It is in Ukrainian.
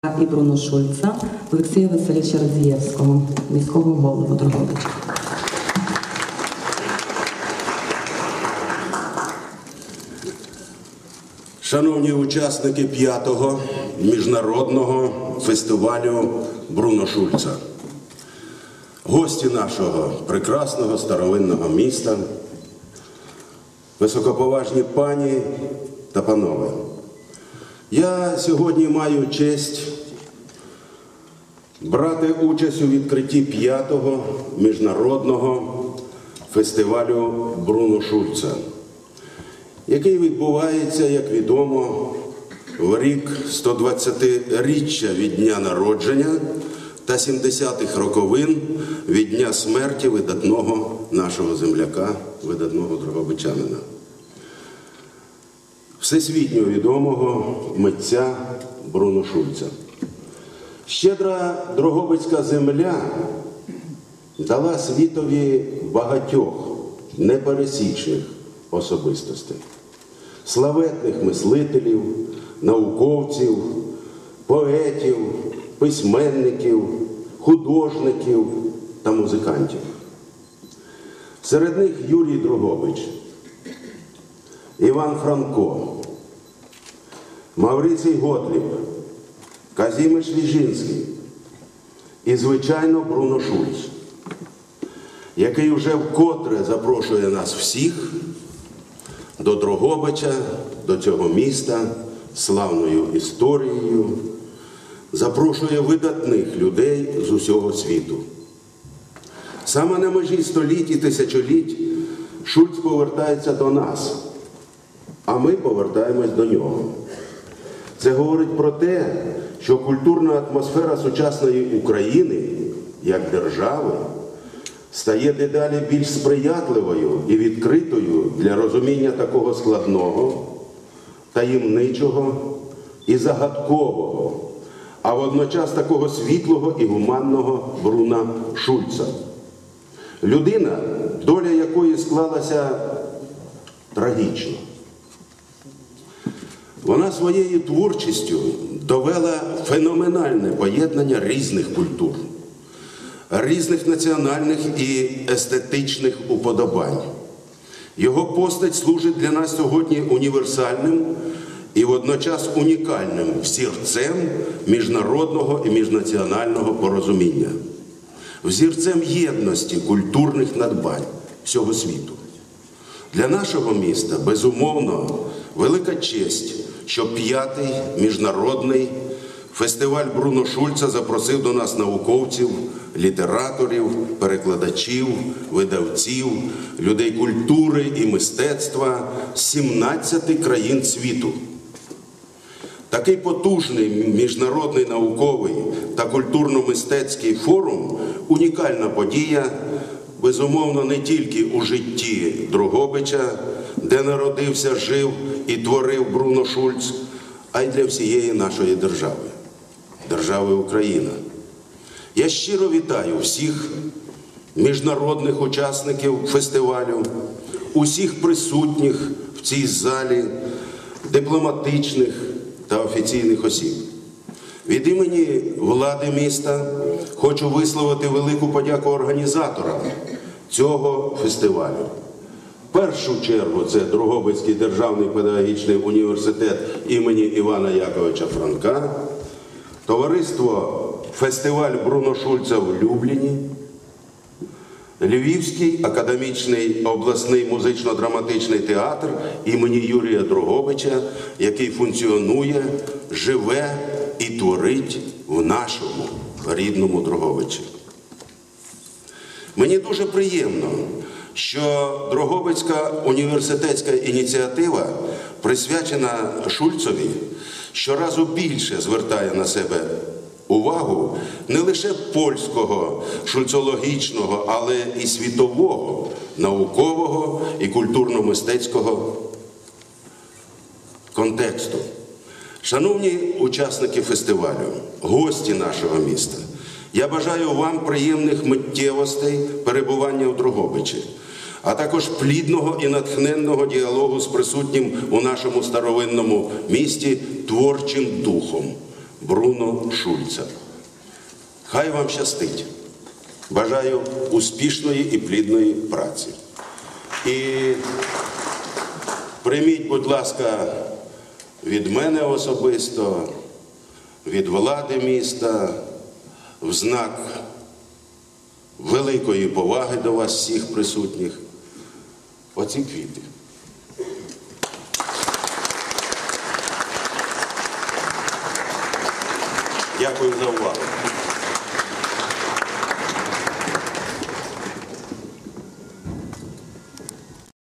і Бруно Шульца, Олексія Васильовича Радзієвського, міського голову Дрогобича. Шановні учасники 5-го міжнародного фестивалю Бруно Шульца, гості нашого прекрасного старовинного міста, високоповажні пані та панове, я сьогодні маю честь брати участь у відкритті 5-го міжнародного фестивалю Бруно Шульца, який відбувається, як відомо, в рік 120-річчя від дня народження та 70-х роковин від дня смерті видатного нашого земляка, видатного дрогобичанина. Всесвітньо відомого митця Бруно Шульца. Щедра дрогобицька земля дала світові багатьох непересічних особистостей, славетних мислителів, науковців, поетів, письменників, художників та музикантів. Серед них Юрій Дрогобич, Іван Франко, Маврицій Готліб, Казіміш Віжинський і, звичайно, Бруно Шульц, який вже вкотре запрошує нас всіх до Дрогобича, до цього міста, славною історією, запрошує видатних людей з усього світу. Саме на межі століть і тисячоліть Шульц повертається до нас, а ми повертаємось до нього. Це говорить про те, що культурна атмосфера сучасної України, як держави, стає дедалі більш сприятливою і відкритою для розуміння такого складного, таємничого і загадкового, а водночас такого світлого і гуманного Бруна Шульца. Людина, доля якої склалася трагічно. Вона своєю творчістю довела феноменальне поєднання різних культур, різних національних і естетичних уподобань. Його постать служить для нас сьогодні універсальним і водночас унікальним взірцем міжнародного і міжнаціонального порозуміння, взірцем єдності культурних надбань всього світу. Для нашого міста, безумовно, велика честь, що 5-й міжнародний фестиваль Бруно Шульца запросив до нас науковців, літераторів, перекладачів, видавців, людей культури і мистецтва з 17 країн світу. Такий потужний міжнародний науковий та культурно-мистецький форум – унікальна подія, безумовно, не тільки у житті Дрогобича, де народився, жив і творив Бруно Шульц, а й для всієї нашої держави, держави Україна. Я щиро вітаю всіх міжнародних учасників фестивалю, усіх присутніх в цій залі дипломатичних та офіційних осіб. Від імені влади міста хочу висловити велику подяку організаторам цього фестивалю. В першу чергу це Дрогобицький державний педагогічний університет імені Івана Яковича Франка, товариство «Фестиваль Бруно Шульца» в Любліні, Львівський академічний обласний музично-драматичний театр імені Юрія Дрогобича, який функціонує, живе і творить в нашому рідному Дрогобичі. Мені дуже приємно, що Дрогобицька університетська ініціатива, присвячена Шульцові, щоразу більше звертає на себе увагу не лише польського, шульцологічного, але і світового, наукового і культурно-мистецького контексту. Шановні учасники фестивалю, гості нашого міста, я бажаю вам приємних миттєвостей перебування в Дрогобичі, а також плідного і натхненного діалогу з присутнім у нашому старовинному місті творчим духом. Бруно Шульца. Хай вам щастить. Бажаю успішної і плідної праці. І прийміть, будь ласка, від мене особисто, від влади міста, в знак великої поваги до вас всіх присутніх, оці квіти. Дякую за увагу.